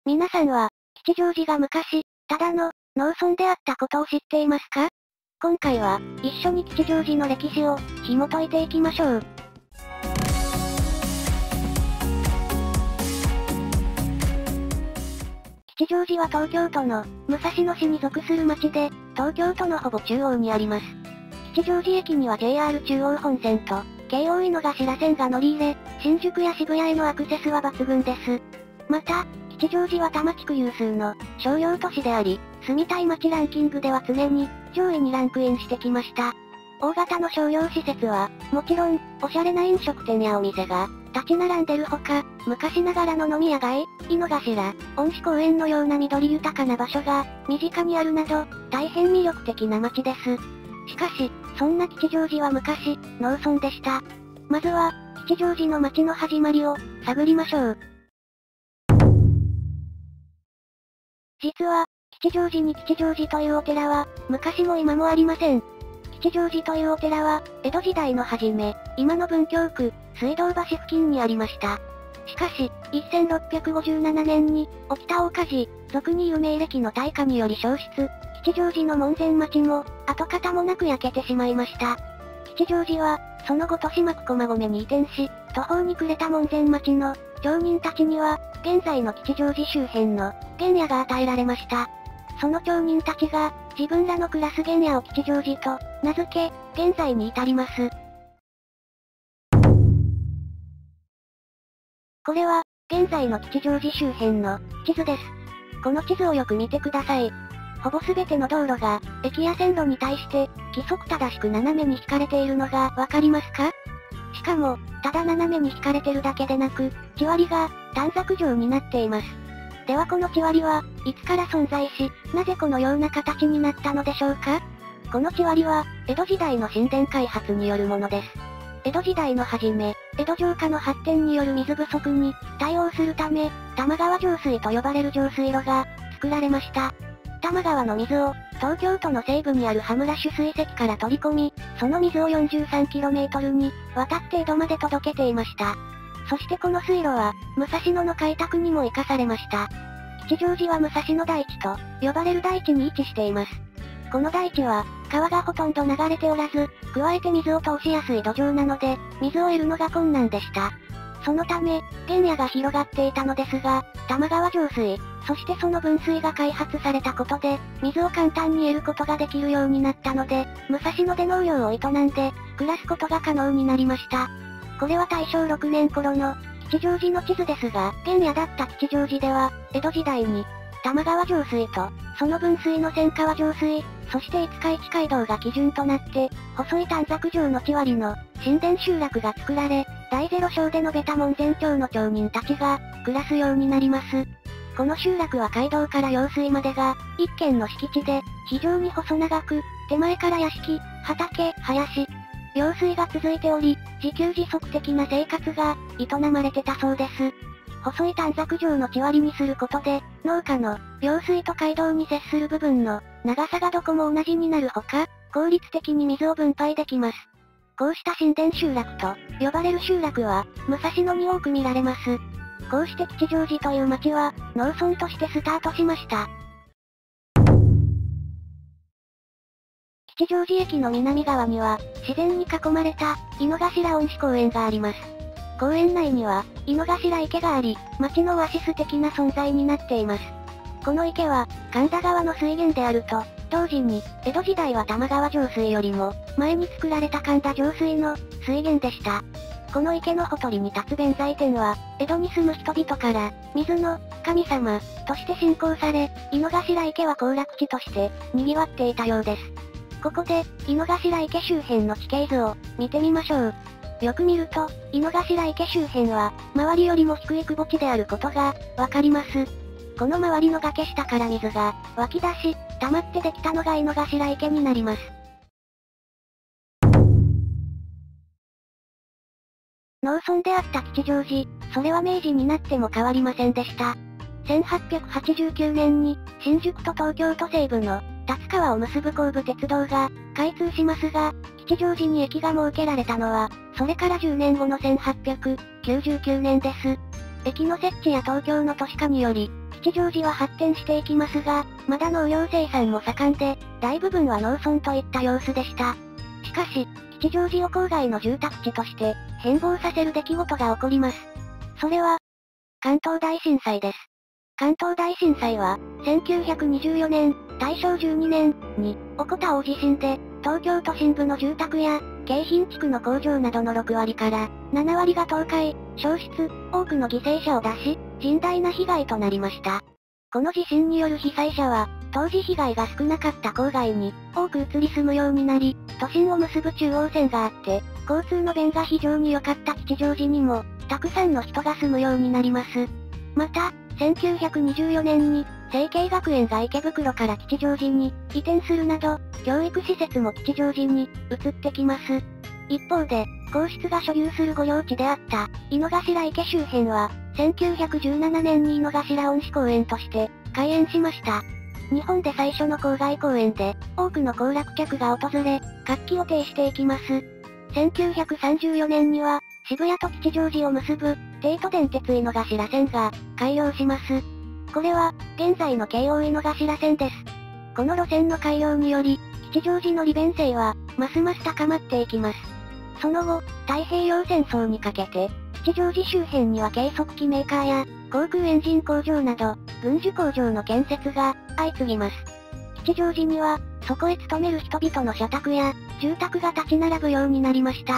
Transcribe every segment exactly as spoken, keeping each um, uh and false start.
皆さんは、吉祥寺が昔、ただの、農村であったことを知っていますか？今回は、一緒に吉祥寺の歴史を、紐解いていきましょう。吉祥寺は東京都の、武蔵野市に属する町で、東京都のほぼ中央にあります。吉祥寺駅には ジェイアール 中央本線と、京王井の頭線が乗り入れ、新宿や渋谷へのアクセスは抜群です。また、吉祥寺は多摩地区有数の商業都市であり、住みたい街ランキングでは常に上位にランクインしてきました。大型の商業施設は、もちろん、おしゃれな飲食店やお店が立ち並んでるほか、昔ながらの飲み屋街、井の頭、恩賜公園のような緑豊かな場所が身近にあるなど、大変魅力的な街です。しかし、そんな吉祥寺は昔、農村でした。まずは、吉祥寺の街の始まりを探りましょう。実は、吉祥寺に吉祥寺というお寺は、昔も今もありません。吉祥寺というお寺は、江戸時代の初め、今の文京区、水道橋付近にありました。しかし、せんろっぴゃくごじゅうななねんに、起きた大火事、俗に有名暦の大火により焼失、吉祥寺の門前町も、跡形もなく焼けてしまいました。吉祥寺は、その後豊島区駒込に移転し、途方に暮れた門前町の、町民たちには、現在の吉祥寺周辺の、原野が与えられました。その町人たちが、自分らの暮らす原野を吉祥寺と、名付け、現在に至ります。これは、現在の吉祥寺周辺の、地図です。この地図をよく見てください。ほぼすべての道路が、駅や線路に対して、規則正しく斜めに引かれているのが、わかりますか？しかも、ただ斜めに引かれてるだけでなく、地割りが、短冊状になっています。ではこの地割りは、いつから存在し、なぜこのような形になったのでしょうか？この地割りは、江戸時代の新田開発によるものです。江戸時代の初め、江戸城下の発展による水不足に、対応するため、玉川上水と呼ばれる上水路が、作られました。玉川の水を、東京都の西部にある羽村取水堰から取り込み、その水を よんじゅうさんキロメートル に、渡って江戸まで届けていました。そしてこの水路は、武蔵野の開拓にも活かされました。吉祥寺は武蔵野台地と、呼ばれる台地に位置しています。この台地は、川がほとんど流れておらず、加えて水を通しやすい土壌なので、水を得るのが困難でした。そのため、原野が広がっていたのですが、玉川上水、そしてその分水が開発されたことで、水を簡単に得ることができるようになったので、武蔵野で農業を営んで、暮らすことが可能になりました。これは大正ろくねん頃の、吉祥寺の地図ですが、原野だった吉祥寺では、江戸時代に、玉川上水と、その分水の千川上水、そして五日市街道が基準となって、細い短冊状の地割りの、新田集落が作られ、第ゼロ章で述べた門前町の町人たちが、暮らすようになります。この集落は街道から用水までが、一軒の敷地で、非常に細長く、手前から屋敷、畑、林、用水が続いており、自給自足的な生活が、営まれてたそうです。細い短冊状の地割りにすることで、農家の、用水と街道に接する部分の、長さがどこも同じになるほか、効率的に水を分配できます。こうした新田集落と、呼ばれる集落は、武蔵野に多く見られます。こうして吉祥寺という町は、農村としてスタートしました。吉祥寺駅の南側には、自然に囲まれた、井の頭恩賜公園があります。公園内には、井の頭池があり、町のオアシス的な存在になっています。この池は、神田川の水源であると、同時に、江戸時代は玉川上水よりも、前に作られた神田上水の、水源でした。この池のほとりに立つ弁財天は、江戸に住む人々から、水の、神様、として信仰され、井の頭池は行楽地として、賑わっていたようです。ここで、井の頭池周辺の地形図を、見てみましょう。よく見ると、井の頭池周辺は、周りよりも低い窪地であることが、わかります。この周りの崖下から水が、湧き出し、溜まってできたのが井の頭池になります。農村であった吉祥寺、それは明治になっても変わりませんでした。せんはっぴゃくはちじゅうきゅうねんに、新宿と東京都西部の、立川を結ぶ後部鉄道が、開通しますが、吉祥寺に駅が設けられたのは、それからじゅうねんごのせんはっぴゃくきゅうじゅうきゅうねんです。駅の設置や東京の都市化により、 吉祥寺は発展していきますが、まだ農業生産も盛んで、大部分は農村といった様子でした。しかし、吉祥寺を郊外の住宅地として、変貌させる出来事が起こります。それは、関東大震災です。関東大震災は、せんきゅうひゃくにじゅうよねん、大正じゅうにねんに起こった大地震で、東京都心部の住宅や、京浜地区の工場などのろくわりからななわりが倒壊、焼失、多くの犠牲者を出し、甚大な被害となりました。この地震による被災者は、当時被害が少なかった郊外に多く移り住むようになり、都心を結ぶ中央線があって、交通の便が非常に良かった吉祥寺にも、たくさんの人が住むようになります。また、せんきゅうひゃくにじゅうよねんに、成蹊学園が池袋から吉祥寺に移転するなど、教育施設も吉祥寺に移ってきます。一方で、皇室が所有する御用地であった、井の頭池周辺は、せんきゅうひゃくじゅうななねんに井の頭恩賜公園として開園しました。日本で最初の郊外公園で、多くの行楽客が訪れ、活気を呈していきます。せんきゅうひゃくさんじゅうよねんには、渋谷と吉祥寺を結ぶ、帝都電鉄井の頭線が開業します。これは、現在の京王井の頭線です。この路線の開業により、吉祥寺の利便性は、ますます高まっていきます。その後、太平洋戦争にかけて、吉祥寺周辺には計測器メーカーや、航空エンジン工場など、軍需工場の建設が相次ぎます。吉祥寺には、そこへ勤める人々の社宅や、住宅が立ち並ぶようになりました。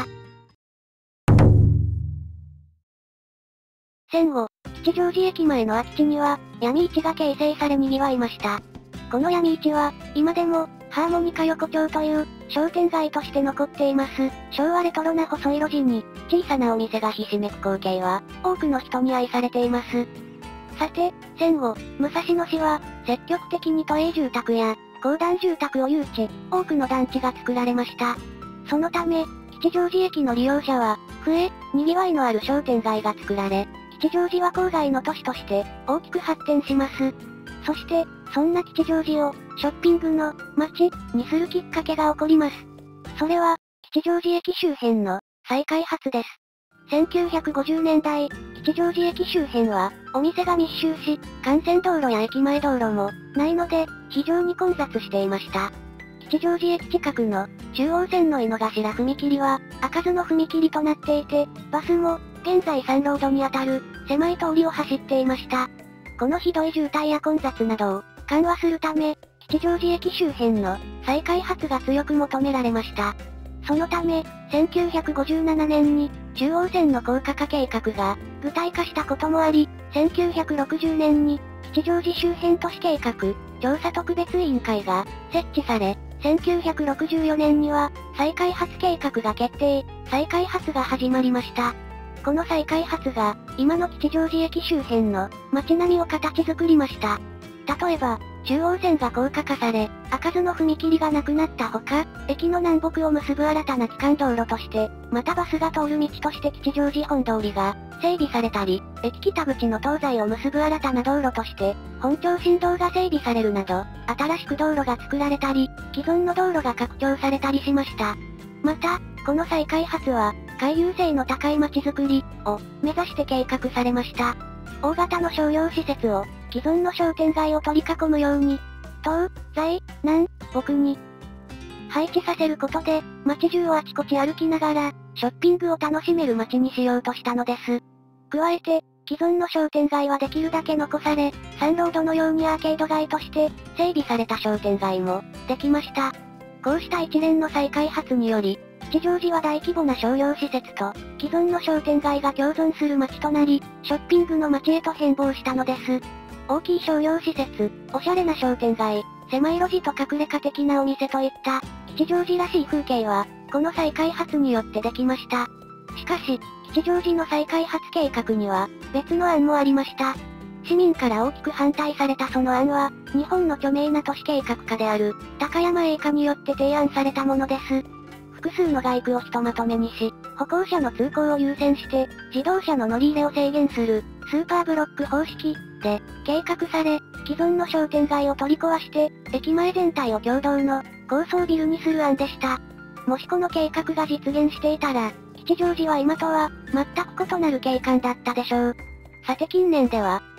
戦後、吉祥寺駅前の空き地には、闇市が形成され賑わいました。この闇市は、今でも、ハーモニカ横丁という、商店街として残っています。昭和レトロな細い路地に、小さなお店がひしめく光景は、多くの人に愛されています。さて、戦後、武蔵野市は、積極的に都営住宅や、公団住宅を誘致、多くの団地が作られました。そのため、吉祥寺駅の利用者は、増え、賑わいのある商店街が作られ、吉祥寺は郊外の都市として、大きく発展します。そして、そんな吉祥寺を、ショッピングの街にするきっかけが起こります。それは、吉祥寺駅周辺の再開発です。せんきゅうひゃくごじゅうねんだい、吉祥寺駅周辺は、お店が密集し、幹線道路や駅前道路もないので、非常に混雑していました。吉祥寺駅近くの中央線の井の頭踏切は、開かずの踏切となっていて、バスも、現在さんロードにあたる狭い通りを走っていました。このひどい渋滞や混雑などを緩和するため、吉祥寺駅周辺の再開発が強く求められました。そのため、せんきゅうひゃくごじゅうななねんに中央線の高架化計画が具体化したこともあり、せんきゅうひゃくろくじゅうねんに吉祥寺周辺都市計画調査特別委員会が設置され、せんきゅうひゃくろくじゅうよねんには再開発計画が決定、再開発が始まりました。この再開発が、今の吉祥寺駅周辺の街並みを形作りました。例えば、中央線が高架化され、開かずの踏切がなくなったほか、駅の南北を結ぶ新たな基幹道路として、またバスが通る道として吉祥寺本通りが整備されたり、駅北口の東西を結ぶ新たな道路として、本町新道が整備されるなど、新しく道路が作られたり、既存の道路が拡張されたりしました。また、この再開発は、回遊性の高い街づくりを目指して計画されました。大型の商業施設を既存の商店街を取り囲むように、東、西、南、北に配置させることで、街中をあちこち歩きながら、ショッピングを楽しめる街にしようとしたのです。加えて、既存の商店街はできるだけ残され、サンロードのようにアーケード街として整備された商店街もできました。こうした一連の再開発により、吉祥寺は大規模な商業施設と、既存の商店街が共存する街となり、ショッピングの街へと変貌したのです。大きい商業施設、おしゃれな商店街、狭い路地と隠れ家的なお店といった、吉祥寺らしい風景は、この再開発によってできました。しかし、吉祥寺の再開発計画には、別の案もありました。市民から大きく反対されたその案は、日本の著名な都市計画家である、高山栄華によって提案されたものです。複数の街区をひとまとめにし、歩行者の通行を優先して、自動車の乗り入れを制限する、スーパーブロック方式で計画され、既存の商店街を取り壊して、駅前全体を共同の高層ビルにする案でした。もしこの計画が実現していたら、吉祥寺は今とは全く異なる景観だったでしょう。さて近年では、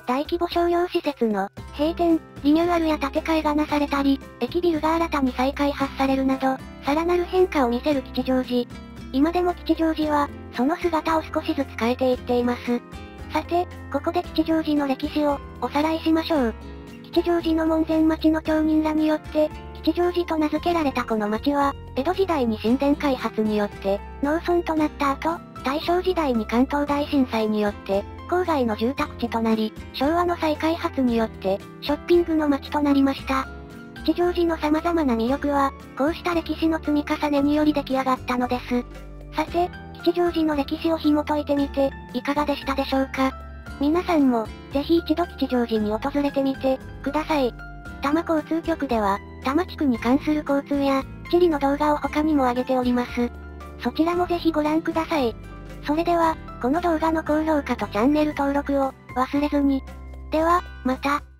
大規模商業施設の閉店、リニューアルや建て替えがなされたり、駅ビルが新たに再開発されるなど、さらなる変化を見せる吉祥寺。今でも吉祥寺は、その姿を少しずつ変えていっています。さて、ここで吉祥寺の歴史をおさらいしましょう。吉祥寺の門前町の町人らによって、吉祥寺と名付けられたこの町は、江戸時代に新田開発によって、農村となった後、大正時代に関東大震災によって、郊外の住宅地となり、昭和の再開発によって、ショッピングの街となりました。吉祥寺の様々な魅力は、こうした歴史の積み重ねにより出来上がったのです。さて、吉祥寺の歴史を紐解いてみて、いかがでしたでしょうか。皆さんも、ぜひ一度吉祥寺に訪れてみて、ください。多摩交通局では、多摩地区に関する交通や、地理の動画を他にも上げております。そちらもぜひご覧ください。それでは、この動画の高評価とチャンネル登録を、忘れずに。では、また。